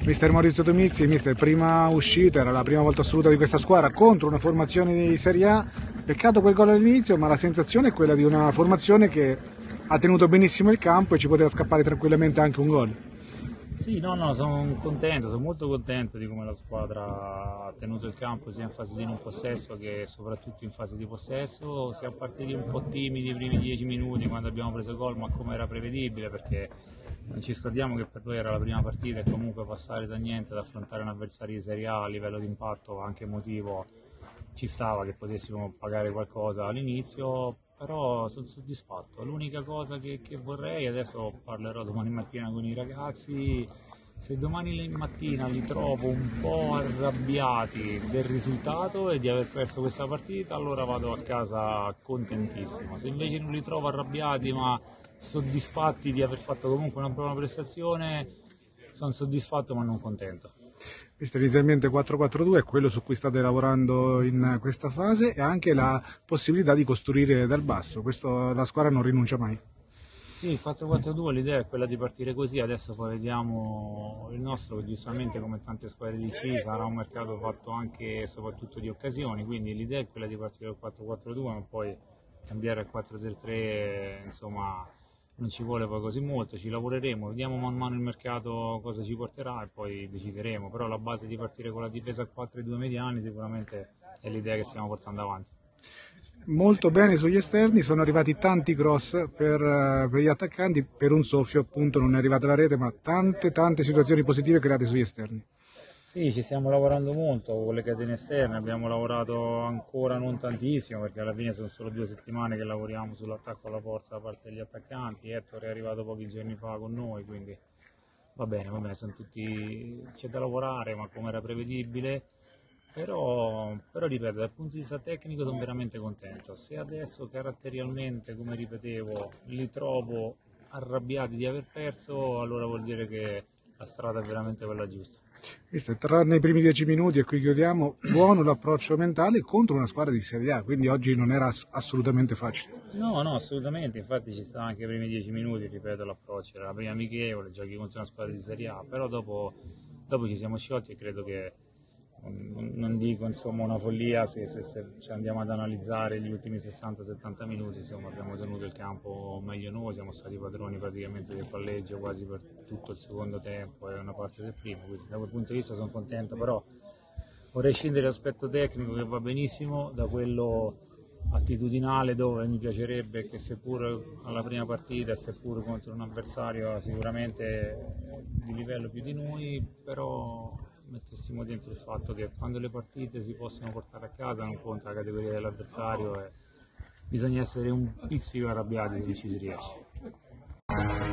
Mister Maurizio Domizzi, mister, prima uscita, era la prima volta assoluta di questa squadra contro una formazione di Serie A, peccato quel gol all'inizio, ma la sensazione è quella di una formazione che ha tenuto benissimo il campo e ci poteva scappare tranquillamente anche un gol. Sì, no, sono contento, sono molto contento di come la squadra ha tenuto il campo sia in fase di non possesso che soprattutto in fase di possesso. Siamo partiti un po' timidi i primi 10 minuti quando abbiamo preso gol, ma come era prevedibile, perché non ci scordiamo che per noi era la prima partita e comunque passare da niente ad affrontare un avversario di Serie A a livello di impatto anche emotivo ci stava che potessimo pagare qualcosa all'inizio, però sono soddisfatto. L'unica cosa che vorrei, adesso parlerò domani mattina con i ragazzi, se domani mattina li trovo un po' arrabbiati del risultato e di aver perso questa partita, allora vado a casa contentissimo. Se invece non li trovo arrabbiati ma soddisfatti di aver fatto comunque una buona prestazione, sono soddisfatto ma non contento. Mister, inizialmente 4-4-2 è quello su cui state lavorando in questa fase e anche la possibilità di costruire dal basso, questo la squadra non rinuncia mai. Sì, il 4-4-2 l'idea è quella di partire così, adesso poi vediamo il nostro che giustamente come tante squadre di C sarà un mercato fatto anche e soprattutto di occasioni, quindi l'idea è quella di partire dal 4-4-2 ma poi cambiare al 4-3-3 insomma non ci vuole poi così molto, ci lavoreremo, vediamo man mano il mercato cosa ci porterà e poi decideremo, però la base di partire con la difesa a 4 e 2 mediani sicuramente è l'idea che stiamo portando avanti. Molto bene sugli esterni, sono arrivati tanti cross per gli attaccanti, per un soffio appunto non è arrivata la rete, ma tante situazioni positive create sugli esterni. Sì, ci stiamo lavorando molto con le catene esterne, abbiamo lavorato ancora non tantissimo perché alla fine sono solo 2 settimane che lavoriamo sull'attacco alla porta da parte degli attaccanti, Ettore è arrivato pochi giorni fa con noi, quindi va bene, sono tutti... c'è da lavorare ma come era prevedibile, però ripeto, dal punto di vista tecnico sono veramente contento, se adesso caratterialmente, come ripetevo, li trovo arrabbiati di aver perso, allora vuol dire che la strada è veramente quella giusta. Mister, tranne i primi 10 minuti e qui chiudiamo, buono l'approccio mentale contro una squadra di Serie A, quindi oggi non era assolutamente facile. No, assolutamente, infatti ci sta anche i primi 10 minuti, ripeto, l'approccio era la prima amichevole, giochi contro una squadra di Serie A, però dopo ci siamo sciolti e credo che, non dico insomma una follia se andiamo ad analizzare gli ultimi 60-70 minuti, insomma abbiamo tenuto il campo meglio noi, siamo stati padroni praticamente del palleggio quasi per tutto il secondo tempo e una parte del primo, quindi da quel punto di vista sono contento, però vorrei scendere dall'aspetto tecnico che va benissimo, da quello attitudinale dove mi piacerebbe che seppur alla prima partita, seppur contro un avversario sicuramente di livello più di noi, però mettessimo dentro il fatto che quando le partite si possono portare a casa non conta la categoria dell'avversario e bisogna essere un pizzico arrabbiati se non ci si riesce.